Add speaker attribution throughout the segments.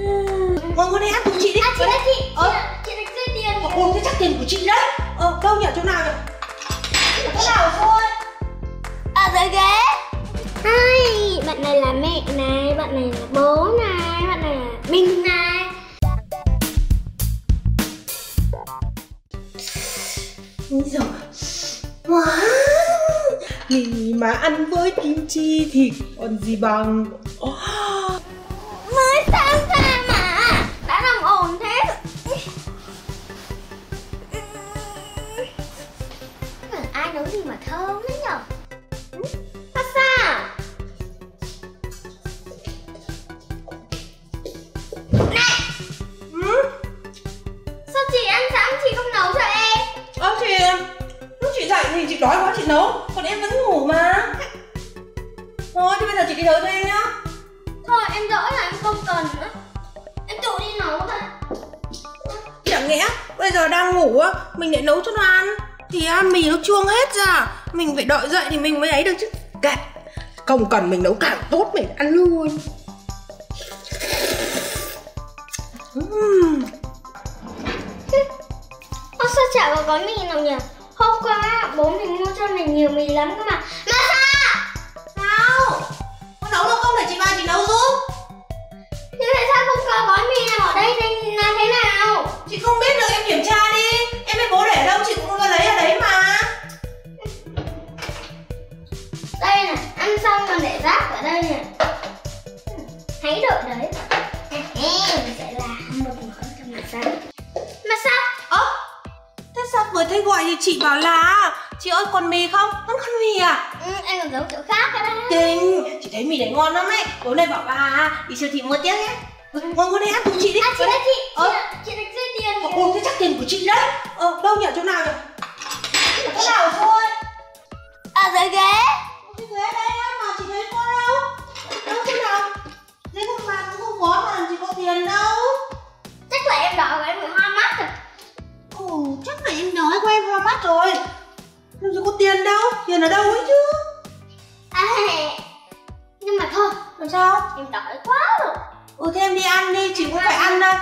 Speaker 1: Mọi người ăn cùng chị đi.
Speaker 2: Chị ơi chị được rơi tiền.
Speaker 1: Ôi thế chắc tiền của chị đấy. Đâu nhỉ, chỗ nào nhỉ? Chỗ nào thôi?
Speaker 2: Ở dưới ghế. Hai, bạn này là mẹ này, bạn này là bố này, bạn này là mình này.
Speaker 1: Ôi giời. Wow. Thì mà ăn với kim chi thì còn gì bằng.
Speaker 2: Mới sáng ra mà đã làm ồn thế. Ai nấu gì mà thơm thế nhở? Sao sao? Này! Sao chị ăn sáng chị không nấu cho em?
Speaker 1: Thì lúc chị dậy thì chị đói quá chị nấu, còn em vẫn ngủ mà. Thôi thì bây giờ chị đi nấu cho em nhá.
Speaker 2: Thôi em đỡ là em không cần nữa. Em tự đi nấu thôi.
Speaker 1: Chẳng nhẽ bây giờ đang ngủ á, mình lại nấu cho nó ăn thì mì nó chuông hết ra. Mình phải đợi dậy thì mình mới ấy được chứ. Kệ, không cần mình nấu càng tốt mình ăn luôn.
Speaker 2: Sao chả có gói mì nào nhỉ? Hôm qua bố mình mua cho mình nhiều mì lắm cơ mà. Mà
Speaker 1: Sao? Con nấu đâu không để chị vào chị nấu giúp.
Speaker 2: thế tại sao không có gói mì nào ở đây nên là thế nào?
Speaker 1: Chị không biết được, em kiểm tra đi. Em biết bố để đâu chị cũng có lấy ở đấy mà.
Speaker 2: Đây này, ăn xong còn để rác ở đây nè. Hãy đợi đấy. Mình sẽ làm một món cho mà sao? Mà sao?
Speaker 1: Thế sao vừa thấy gọi thì chị bảo là chị ơi còn mì không? Vẫn còn mì à?
Speaker 2: Anh còn giấu chỗ khác ở đây.
Speaker 1: Kinh, chị thấy mì này ngon lắm ấy. Tối nay bảo bà đi siêu thị mua tiếp nhé. Mọi người ăn cùng chị đi.
Speaker 2: Chị ơi chị được rơi tiền.
Speaker 1: Ôi thế chắc tiền của chị đấy. Đâu nhỉ, chỗ nào nhỉ? Chỗ nào thôi?
Speaker 2: Ở dưới ghế.
Speaker 1: Cái ghế đây á, mà chị thấy có đâu? Đâu chỗ nào? Thế không mà cũng không có mà làm gì có tiền đâu.
Speaker 2: Chắc là em đợi em bị hoa mắt rồi.
Speaker 1: Chắc là em nói của em hoa mắt rồi. Làm gì có tiền đâu, tiền ở đâu ấy chứ.
Speaker 2: Nhưng mà thôi,
Speaker 1: Làm sao?
Speaker 2: em đợi quá rồi.
Speaker 1: Thế em đi ăn đi, chị cũng phải ăn đây.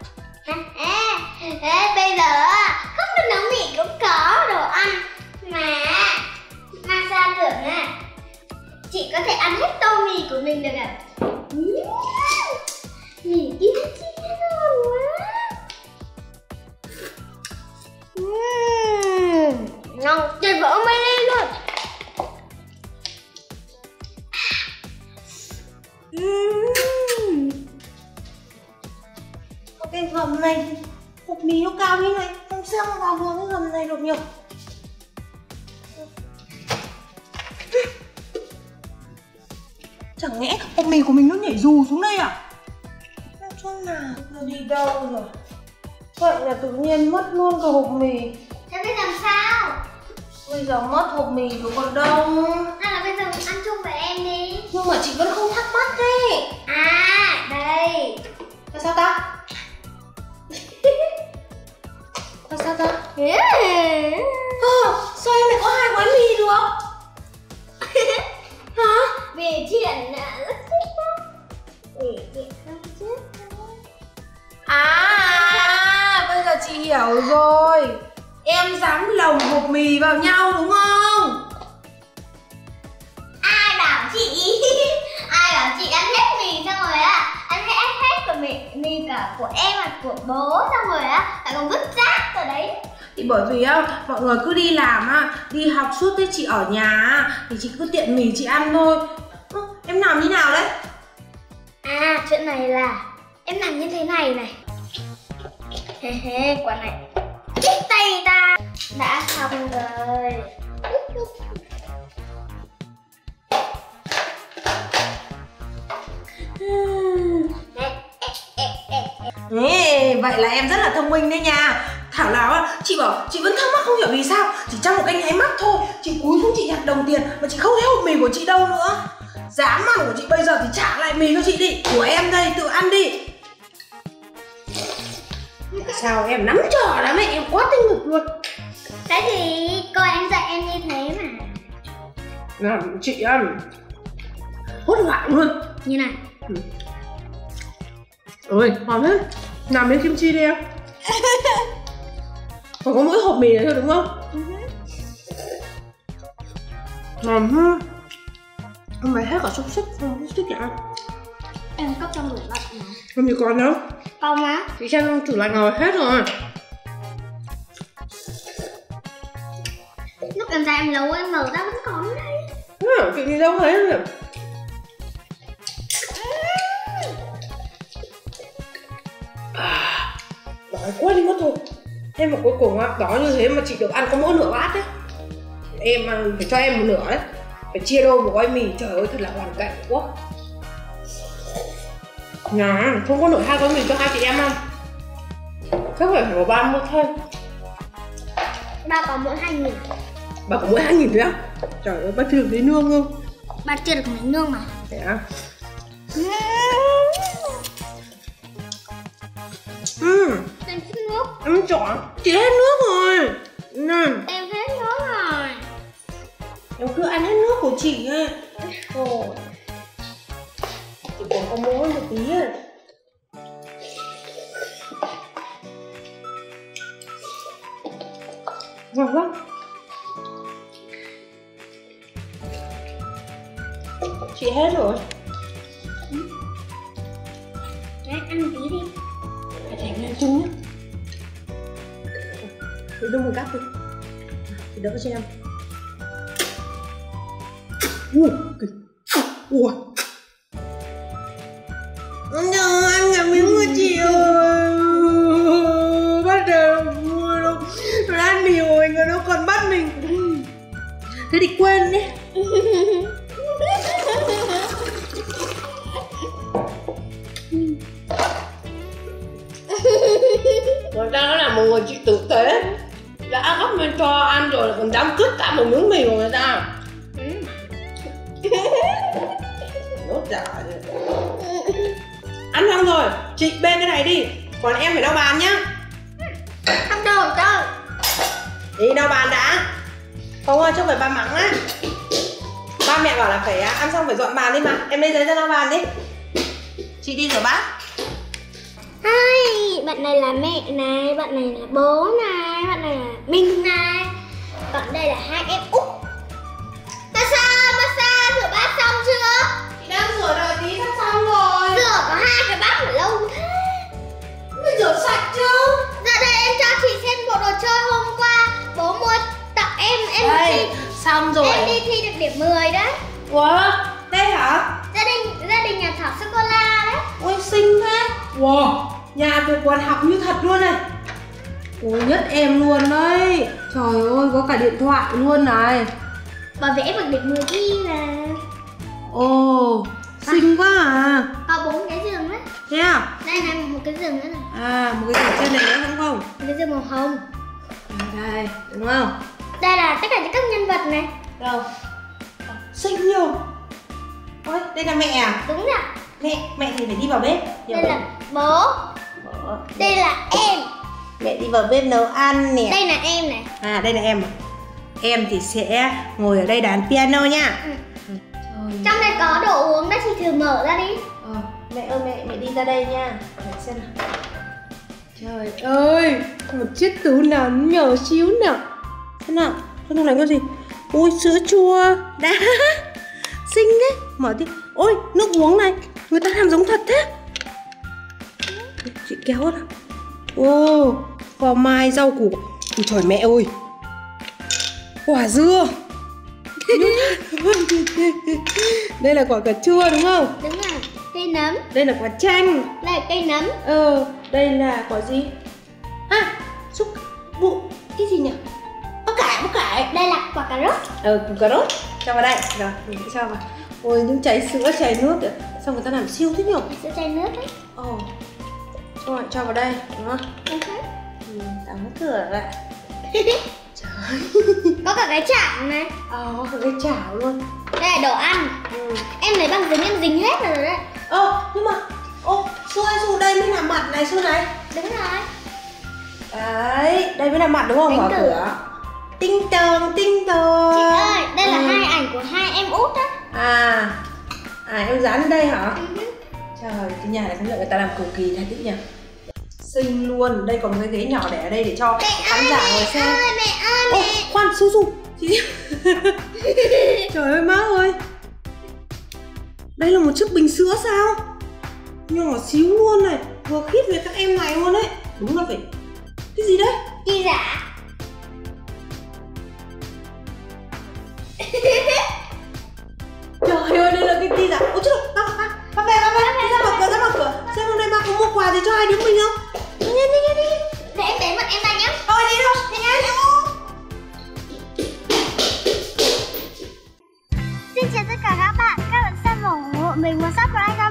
Speaker 2: Bây giờ không được nấu mì cũng có đồ ăn. Mà sao tưởng chị có thể ăn hết tô mì của mình được à? Mì kim chi ngon quá. Ngon tuyệt vời mới lên luôn.
Speaker 1: Cái gầm này, hộp mì nó cao như này, không sao mà vào được cái gầm này được nhỉ? Chẳng lẽ hộp mì của mình nó nhảy dù xuống đây à? Chỗ nào nó đi đâu rồi? Vậy là tự nhiên mất luôn cả hộp mì.
Speaker 2: Thế bây giờ làm sao?
Speaker 1: Bây giờ mất hộp mì rồi còn đâu.
Speaker 2: Hay là bây giờ mình ăn chung với em đi.
Speaker 1: Nhưng mà chị vẫn không thắc mắc đấy.
Speaker 2: Đây.
Speaker 1: Là sao ta? Là sao ta? Sao em lại có hai gói mì được? Hả?
Speaker 2: Vì chuyện rất thích đó. Vì chuyện không chết thôi.
Speaker 1: Bây giờ chị hiểu rồi. Em dám lồng hộp mì vào nhau đúng không?
Speaker 2: Ai bảo chị? Ai bảo chị ăn hết mì xong rồi á, ăn hết của mì cả của em và của bố xong rồi á, lại còn vứt rác ở đấy.
Speaker 1: Thì bởi vì mọi người cứ đi làm đi học suốt thế, chị ở nhà thì chị cứ tiện mì chị ăn thôi. Em làm như nào đấy?
Speaker 2: Chuyện này là em làm như thế này này. Quả này chích tay ta. Đã xong rồi.
Speaker 1: Vậy là em rất là thông minh đấy nha. Thảo nào chị bảo chị vẫn thắc mắc không hiểu vì sao chỉ trong một cái nháy mắt thôi chị cúi xuống chị nhặt đồng tiền mà chị không thấy hộp mì của chị đâu nữa. Dám ăn của chị bây giờ thì trả lại mì cho chị đi. Của em đây, tự ăn đi. Sao em nắm trò lắm ấy, em quá tinh ngực luôn.
Speaker 2: Cái gì? Cô em dạy em như thế mà.
Speaker 1: Chị ăn hốt hoảng luôn.
Speaker 2: Như này.
Speaker 1: Ôi, ngon hết. Làm miếng kim chi đi em. Còn có mỗi hộp mì này thôi đúng không? Ngon ha. Hôm nay hết cả xúc xích, không xúc xích cả.
Speaker 2: Em cấp trong tủ lạnh mà.
Speaker 1: Làm gì còn đâu?
Speaker 2: Không á.
Speaker 1: Chị xem trong tủ lạnh rồi hết rồi.
Speaker 2: Lúc em ra em nấu em mở ra vẫn còn đấy.
Speaker 1: Chị đi đâu hết rồi. Đói quá đi mất thôi. Em mà cuối cùng đói như thế mà chị được ăn có mỗi nửa bát đấy. Em phải cho em một nửa đấy. Phải chia đôi một gói mì. Trời ơi thật là hoàn cảnh quá. Nhà không có nổi 2 gói mì cho 2 chị em ăn. Chắc phải có 30 thêm.
Speaker 2: Ba có mỗi 2.000.
Speaker 1: Bà có mỗi 2.000 thôi á? Trời ơi, bác chưa được lấy nương không?
Speaker 2: Ba chưa được lấy nương mà.
Speaker 1: Thế à?
Speaker 2: Em thích nước.
Speaker 1: Em chọn. Chị hết nước rồi.
Speaker 2: Em hết nước rồi.
Speaker 1: Em cứ ăn hết nước của chị ấy. Ồ. Chị còn có mỗi một tí ấy. Ngon lắm. Chị hết rồi.
Speaker 2: Đấy, ăn một tí đi.
Speaker 1: Phải thành lên chung nhá. Chị đông một cắt đi. Chị đỡ cho em. Ủa. No, ăn cả miếng của chị ơi. Bắt đầu mua đâu. Nó ăn mì rồi người nó còn bắt mình. Thế thì quên đi. Người ta nó là một người chị tử tế. Đã gấp lên cho ăn rồi là còn dám cướp cả một miếng mì của người ta. Nốt giả rồi. Ăn xong rồi, chị bên cái này đi. Còn em phải lau bàn nhá.
Speaker 2: Không đâu chơi.
Speaker 1: Đi lau bàn đã. Không ơi, chứ phải ba mắng á. Ba mẹ bảo là phải ăn xong phải dọn bàn đi mà. Em lấy giấy ra lau bàn đi. Chị đi rửa bát.
Speaker 2: Hai, bạn này là mẹ này, bạn này là bố này, bạn này là mình này. Còn đây là hai em út. Masa, rửa bát xong chưa?
Speaker 1: Chị đang rửa rồi, tí sắp xong rồi.
Speaker 2: Rửa có 2 cái bát mà lâu thế.
Speaker 1: Mới rửa sạch chứ.
Speaker 2: Dạ đây em cho chị xem bộ đồ chơi hôm qua bố mua tặng em
Speaker 1: Đây,
Speaker 2: thi,
Speaker 1: xong rồi.
Speaker 2: em đi thi được điểm 10 đấy.
Speaker 1: Ủa, đây hả?
Speaker 2: Gia đình nhà Thỏ sô cô la đấy.
Speaker 1: Ôi xinh thế. Wow, nhà tôi còn học như thật luôn này. Ôi nhất em luôn đấy. Trời ơi, có cả điện thoại luôn này.
Speaker 2: Bà vẽ bằng điểm 10 thi là.
Speaker 1: Ồ, xinh quá à.
Speaker 2: Có 4 cái giường đấy.
Speaker 1: Thế à?
Speaker 2: Đây này, một cái giường nữa này.
Speaker 1: À, một cái giường trên này nữa đúng không?
Speaker 2: Một cái giường màu hồng.
Speaker 1: Đây, đúng không?
Speaker 2: Đây là tất cả các nhân vật này.
Speaker 1: Đâu? Xinh nhiều. Ôi, đây là mẹ à?
Speaker 2: Đúng rồi.
Speaker 1: Mẹ thì phải đi vào bếp.
Speaker 2: Đây là bố. Đây là em.
Speaker 1: Mẹ đi vào bếp nấu ăn nè.
Speaker 2: Đây là em này.
Speaker 1: À, đây là em à? Em thì sẽ ngồi ở đây đàn piano nha.
Speaker 2: Trong đây có đồ uống đó, chị thử mở ra đi.
Speaker 1: Mẹ ơi, mẹ đi ra đây nha. Để xem nào. Trời ơi, một chiếc tủ nào nhỏ xíu nào. Thế nào? Trong này có gì? Ôi, sữa chua đã. Xinh đấy. Mở đi. Ôi, nước uống này. Người ta làm giống thật thế. Chị kéo ra. Ô, phò mai rau củ. Ôi trời mẹ ơi. Quả dưa. Đây là quả cà chua đúng không?
Speaker 2: Đúng rồi. Cây nấm.
Speaker 1: Đây là quả chanh.
Speaker 2: Đây là cây nấm.
Speaker 1: Đây là quả gì? À, xúc vụ. Cái gì nhỉ? Bắp cải.
Speaker 2: Đây là quả cà rốt.
Speaker 1: Củ cà rốt. Cho vào đây. Rồi, mình sẽ cho vào. Ôi, những chảy sữa, chảy nước. Sao người ta làm siêu thế nhỉ?
Speaker 2: Sữa chai nước đấy.
Speaker 1: Rồi, cho vào đây, đúng không? Đóng cửa lại. Trời.
Speaker 2: Có cả cái chảo này.
Speaker 1: Có cả cái chảo luôn.
Speaker 2: Đây là đồ ăn. Em lấy băng dính, em dính hết rồi đấy.
Speaker 1: Nhưng mà Su đây mới là mặt này Su này.
Speaker 2: Đúng rồi.
Speaker 1: Đấy, đây mới là mặt đúng không? Mở cửa. Tinh tường.
Speaker 2: Chị ơi, đây là 2 ảnh của 2 em út á.
Speaker 1: À, em dán đây hả? Trời, cái nhà này không nhận người ta làm cầu kỳ thật đấy nhỉ. Xinh luôn. Đây còn cái ghế nhỏ để ở đây để cho khán giả ngồi xem. Ô, khoan, Su chị. Trời ơi má ơi. Đây là một chiếc bình sữa sao? Nhỏ xíu luôn này, vừa khít với các em này luôn đấy. Đúng là phải. Cái gì đấy?
Speaker 2: Chi giả.
Speaker 1: Trời ơi, đây là cái gì giả? Ôi trời, ba về, ra mở cửa. Xem hôm nay ba có mua quà gì cho hai đứa mình không?
Speaker 2: Đi. Để em để mặt em ra nhé.
Speaker 1: Thôi đi thôi, đi nha.
Speaker 2: Xin chào tất cả các bạn xem và ủng hộ mình và subscribe